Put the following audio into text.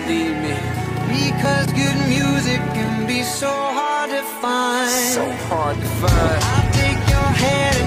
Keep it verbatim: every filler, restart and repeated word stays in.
believe me. Because good music can be so hard to find. So hard to find. I'll take your hand